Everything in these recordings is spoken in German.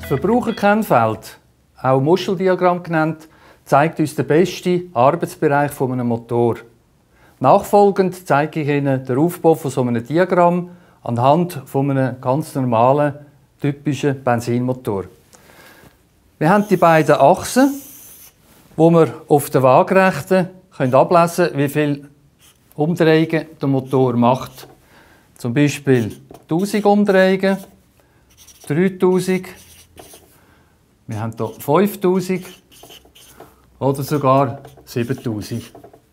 Verbraucherkennfeld, auch Muscheldiagramm genannt, zeigt uns den besten Arbeitsbereich eines Motors. Nachfolgend zeige ich Ihnen den Aufbau von so einem Diagramm anhand von einem ganz normalen, typischen Benzinmotor. Wir haben die beiden Achsen, wo wir auf der Waagerechten ablesen können, wie viele Umdrehungen der Motor macht. Zum Beispiel 1000 Umdrehungen, 3000, wir haben hier 5000 oder sogar 7000.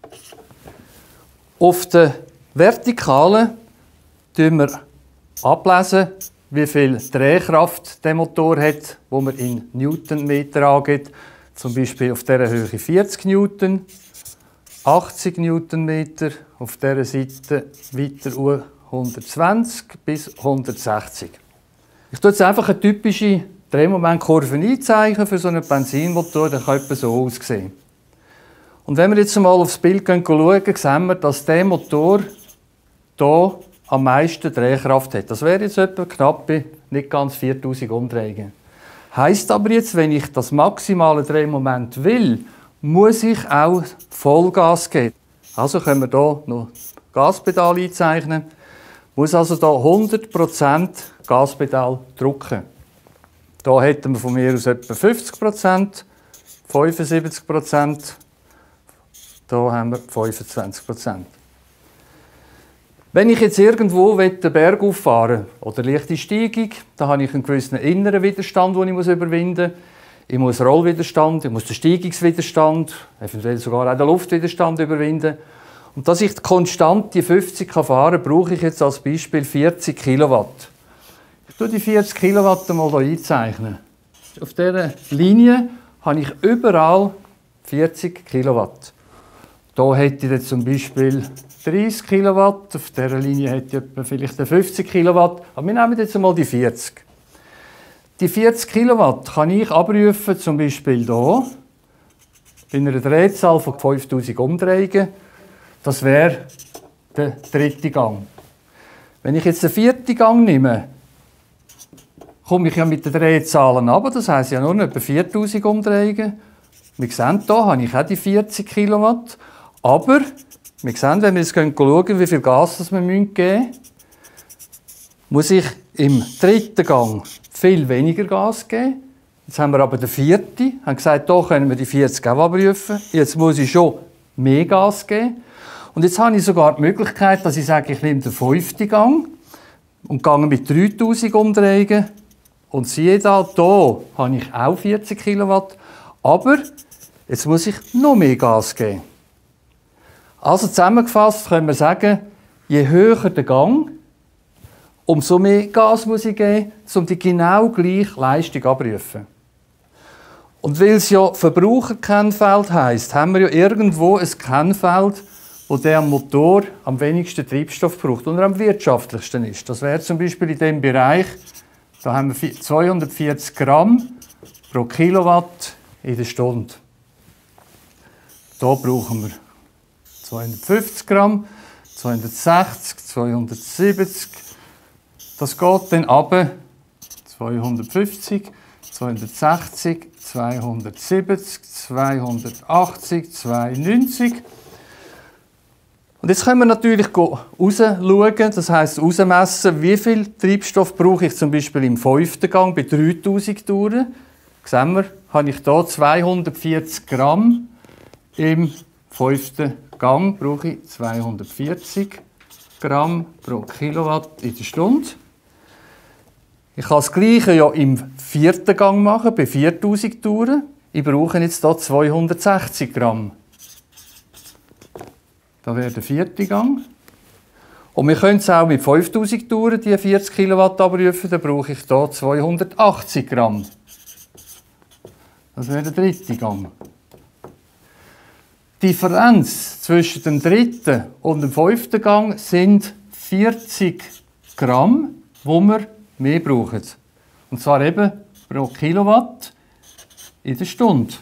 Auf der Vertikalen ablesen wir ablesen, wie viel Drehkraft der Motor hat, wo man in Newtonmeter angeht. Zum Beispiel auf dieser Höhe 40 Newton, 80 Newtonmeter, auf dieser Seite weiter 120 bis 160. Ich tue jetzt einfach eine typische Drehmomentkurve einzeichnen für so einen Benzinmotor, der kann etwa so aussehen. Und wenn wir jetzt mal aufs Bild schauen, sehen wir, dass der Motor hier am meisten Drehkraft hat. Das wäre jetzt etwa knapp nicht ganz 4000 Umdrehungen. Heisst aber jetzt, wenn ich das maximale Drehmoment will, muss ich auch Vollgas geben. Also können wir hier noch Gaspedal einzeichnen. Muss also hier 100% Gaspedal drücken. Hier hätten wir von mir aus etwa 50%, 75%, hier haben wir 25%. Wenn ich jetzt irgendwo den Berg auffahren oder leichte Steigung, dann habe ich einen gewissen inneren Widerstand, den ich überwinden muss. Ich muss Rollwiderstand, ich muss den Steigungswiderstand, eventuell sogar auch den Luftwiderstand überwinden. Und dass ich konstant die 50 fahren kann, brauche ich jetzt als Beispiel 40 Kilowatt. Ich tue die 40 Kilowatt mal hier einzeichnen. Auf dieser Linie habe ich überall 40 Kilowatt. Hier hätte ich jetzt zum Beispiel 30 Kilowatt, auf dieser Linie hätte ich vielleicht 50 Kilowatt, aber wir nehmen jetzt einmal die 40. Die 40 Kilowatt kann ich abrufen, zum Beispiel hier, bei einer Drehzahl von 5000 Umdrehungen. Das wäre der dritte Gang. Wenn ich jetzt den vierten Gang nehme, komme ich ja mit den Drehzahlen runter, das heisst ja nur etwa 4000 Umdrehungen. Wir sehen, hier habe ich auch die 40 Kilowatt, aber wir sehen, wenn wir jetzt schauen, wie viel Gas wir geben müssen, muss ich im dritten Gang viel weniger Gas geben. Jetzt haben wir aber den vierten, haben gesagt, hier können wir die 40 auch abrufen. Jetzt muss ich schon mehr Gas geben. Und jetzt habe ich sogar die Möglichkeit, dass ich sage, ich nehme den fünften Gang und gehe mit 3000 Umdrehungen. Und siehe da, hier habe ich auch 40 Kilowatt, aber jetzt muss ich noch mehr Gas geben. Also zusammengefasst können wir sagen, je höher der Gang, umso mehr Gas muss ich geben, um die genau gleiche Leistung abzurufen. Und weil es ja Verbraucherkennfeld heisst, haben wir ja irgendwo ein Kennfeld, wo der Motor am wenigsten Treibstoff braucht und am wirtschaftlichsten ist. Das wäre zum Beispiel in diesem Bereich, da haben wir 240 Gramm pro Kilowatt in der Stunde. Hier brauchen wir 250 Gramm, 260, 270. Das geht dann runter 250, 260, 270, 280, 290. Und jetzt können wir natürlich rausschauen, das heisst rausmessen, wie viel Treibstoff brauche ich zum Beispiel im fünften Gang bei 3000 Touren. Sehen wir, habe ich hier 240 Gramm. Im fünften Gang brauche ich 240 Gramm pro Kilowatt in der Stunde. Ich kann das Gleiche ja im vierten Gang machen, bei 4000 Touren. Ich brauche jetzt hier 260 Gramm. Das wäre der vierte Gang. Und wir können es auch mit 5000 Touren, die 40 Kilowatt abrufen, dann brauche ich hier 280 Gramm. Das wäre der dritte Gang. Die Differenz zwischen dem dritten und dem fünften Gang sind 40 Gramm, die wir mehr brauchen. Und zwar eben pro Kilowatt in der Stunde.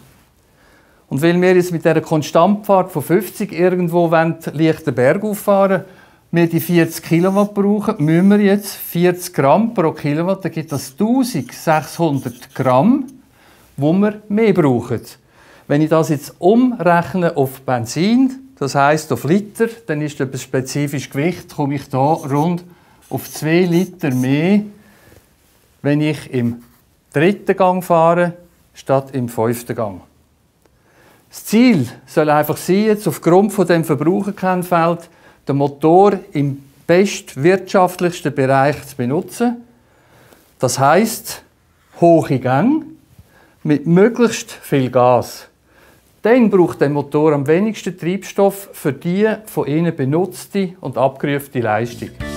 Und weil wir jetzt mit dieser Konstantfahrt von 50 irgendwo leicht den Berg auffahren, wir die 40 Kilowatt brauchen, müssen wir jetzt 40 Gramm pro Kilowatt, dann gibt das 1600 Gramm, wo wir mehr brauchen. Wenn ich das jetzt umrechne auf Benzin, das heisst auf Liter, dann ist das spezifisches Gewicht, komme ich da rund auf 2 Liter mehr, wenn ich im 3. Gang fahre, statt im 5. Gang. Das Ziel soll einfach sein, jetzt aufgrund von dem Verbraucherkennfeld den Motor im bestwirtschaftlichsten Bereich zu benutzen. Das heisst, hohe Gänge mit möglichst viel Gas. Dann braucht der Motor am wenigsten Treibstoff für die von Ihnen benutzte und abgerufene Leistung.